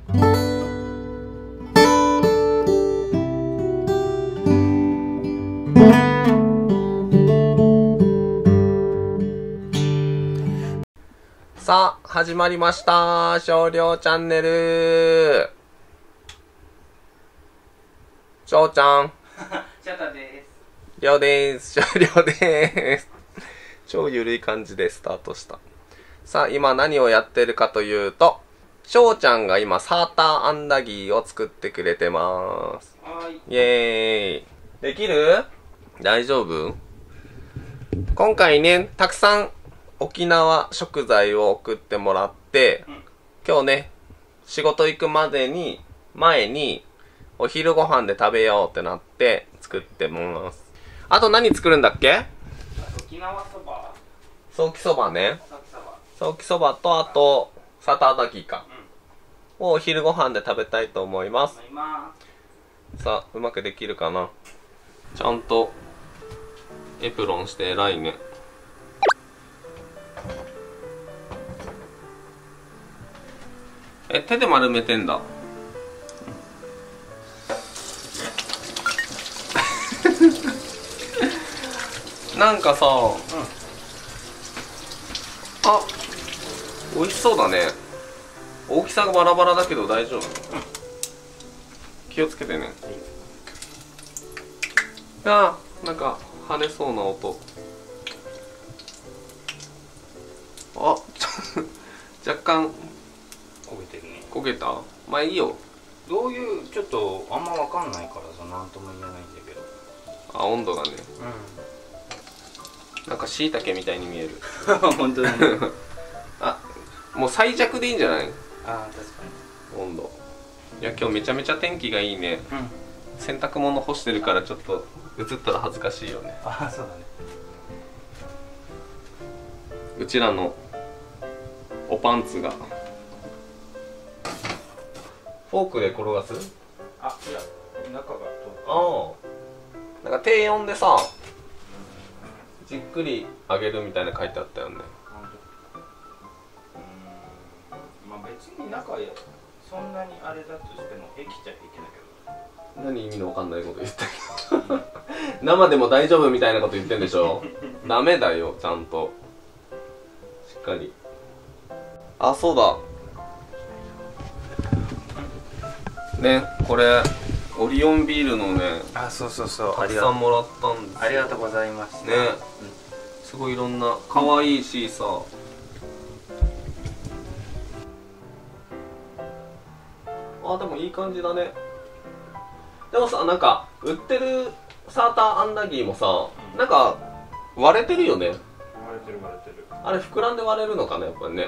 さあ、始まりました。少量チャンネル。翔ちゃん。 シャタです。 りょうです。少量です。超ゆるい感じでスタートした。さあ、今何をやってるかというと、翔ちゃんが今サーターアンダギーを作ってくれてます。 はい。 イエーイ。できる？大丈夫？今回ね、たくさん沖縄食材を送ってもらって、今日ね、仕事行く前にお昼ご飯で食べようってなって作ってます。あと何作るんだっけ？ 沖縄そば。 ソーキそばね。 ソソーキそばと、あとサーターアンダギーか、をお昼ご飯で食べたいと思います。さあ、うまくできるかな。ちゃんとエプロンして偉いね。手で丸めてんだ。なんかさ、あ、美味しそうだね。大きさがバラバラだけど大丈夫？気をつけてね。あー、なんか跳ねそうな音。あ、若干焦げてるね。 焦げた？まあいいよ。 どういうちょっとあんまわかんないからさ、なんとも言えないんだけど。 あ、温度がね。なんか椎茸みたいに見える。 本当に。 あ、もう最弱でいいんじゃない？ ああ、確かに。 温度。いや、今日めちゃめちゃ天気がいいね。洗濯物干してるからちょっと映ったら恥ずかしいよね。 ああ、そうだね。 うちらのおパンツが。フォークで転がす？ あ、いや、中がああ。なんか低温でさ、じっくり揚げるみたいな書いてあったよね。 まあ別に中やそんなにあれだとしても平気っちゃ平気だけど。 何意味のわかんないこと言ったけど生でも大丈夫みたいなこと言ってんでしょ。ダメだよ、ちゃんとしっかり。あ、そうだね、これオリオンビールのね、 あ、そうそうそう。 たくさんもらったんですよ。 ありがとうございますね。すごいいろんな、可愛いしさ、あ、でもいい感じだね。でもさ、なんか売ってるサーターアンダギーもさ、なんか割れてるよね。 割れてる。 あれ膨らんで割れるのかな、やっぱりね。 ね。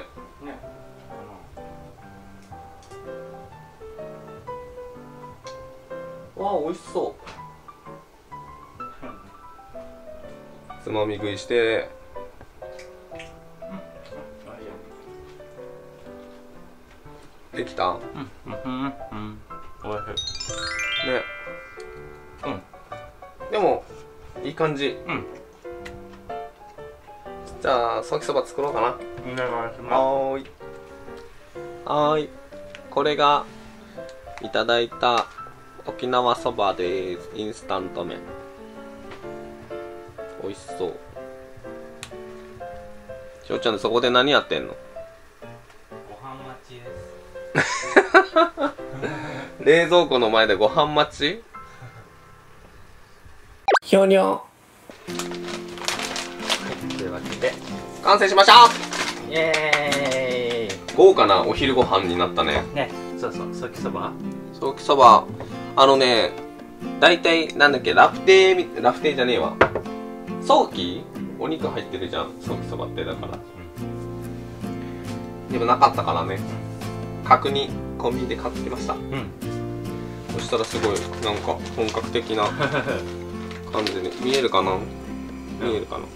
わあ、美味しそう。つまみ食いして。できた？ おいしい。 ね。でもいい感じ。じゃあソーキそば作ろうかな。 お願いします。 はーい。これがいただいた沖縄そばです。インスタント麺。美味しそう。しょうちゃん、そこで何やってんの？ ご飯待ちです。 冷蔵庫の前でご飯待ち？ひょにょ。 というわけで完成しました。 イエーイ。 豪華なお昼ご飯になったね。 ね、そうそう、ソーキそば。 ソーキそば、だいたいなんだっけ、ラフテーじゃねえわ。ソーキ？お肉入ってるじゃん、ソーキそばってだから。でもなかったからね。角煮、コンビニで買ってきました。そしたらすごい、なんか本格的な感じで、見えるかな？見えるかな？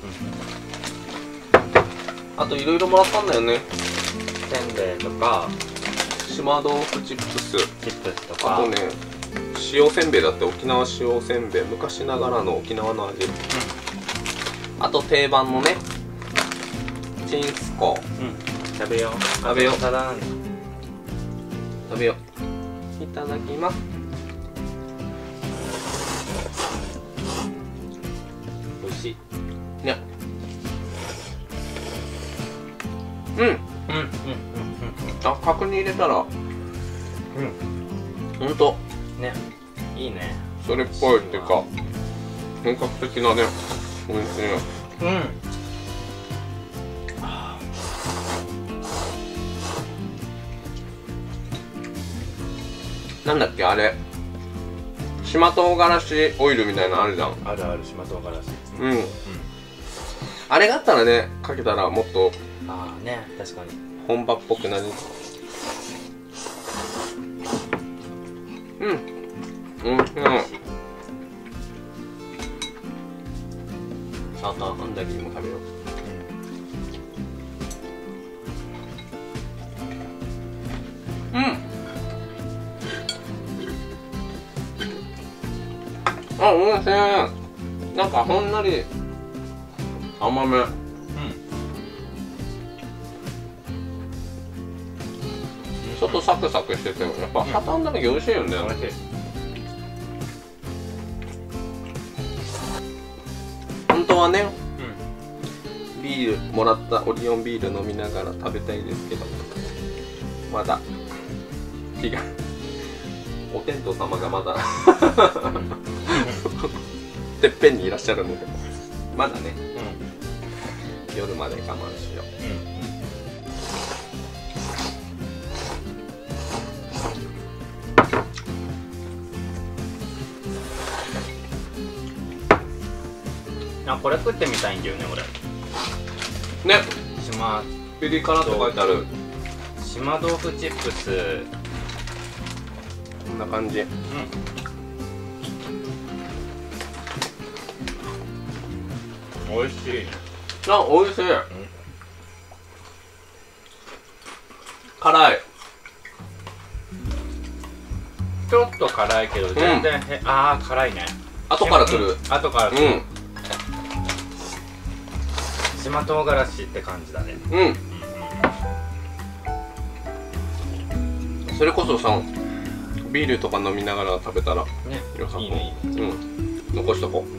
あといろいろもらったんだよね。 せんべいとか島豆腐チップスとか、 あとね、塩せんべいだって、沖縄塩せんべい、昔ながらの沖縄の味。あと定番のね、チンスコ。 食べよう。 食べよう。 ただ食べよう。いただきます。 美味しいね。うん。あ、角煮入れたら、ほんとね、いいね。 それっぽいっていうか、本格的なね、おいしい。なんだっけあれ、島唐辛子オイルみたいなのあるじゃん。 あるある、島唐辛子。 あれがあったらね、かけたらもっとああね、確かに本場っぽくなる。あとあんだけにも食べよう。あ、おいしい。なんかほんのり甘め。ちょっとサクサクしてて、やっぱ挟んだ時美味しいよね。 美味しい。 本当はね、ビールもらったオリオンビール飲みながら食べたいですけど、まだ日がお天道様がまだてっぺんにいらっしゃるので、まだね、夜まで我慢しよう。 あ、これ食ってみたいんだよね、俺。 ね、 島ピリ辛って書いてある。 島豆腐チップス。 こんな感じ。 美味しい。 あ、美味しい。辛い。 ちょっと辛いけど全然ああ辛いね。 後から来る。 後から来る。島唐辛子って感じだね。 それこそさ、ビールとか飲みながら食べたら良さそう。 いいね、いいね。 残しとこう。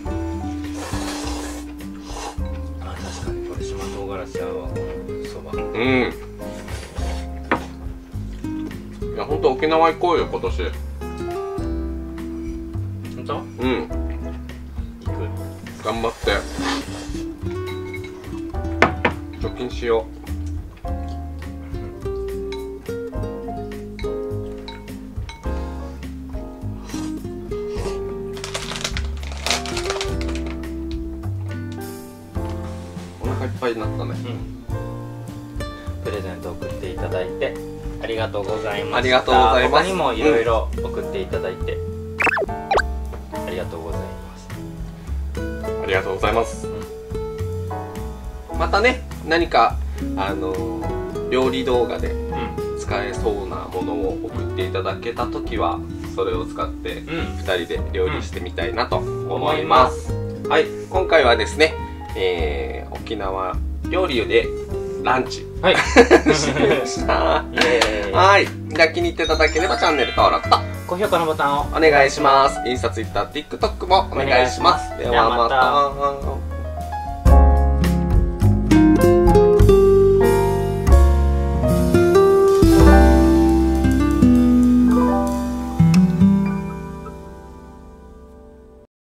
あ、確かにこれ島唐辛子合うわ、このそば。 いや、ほんと沖縄行こうよ、今年。 ほんと？ 行く。頑張って貯金しよう。お腹いっぱいになったね。 プレゼント送っていただいてありがとうございました。 ありがとうございます。 他にもいろいろ送っていただいて、ありがとうございます。 ありがとうございます。またね、何か料理動画で使えそうなものを送っていただけたときは、それを使って2人で料理してみたいなと思います。はい、今回はですね、沖縄料理でランチしました。はい、じゃあ気に入っていただければチャンネル登録と高評価のボタンをお願いします。インスタ、ツイッター、TikTok もお願いします。ではまた。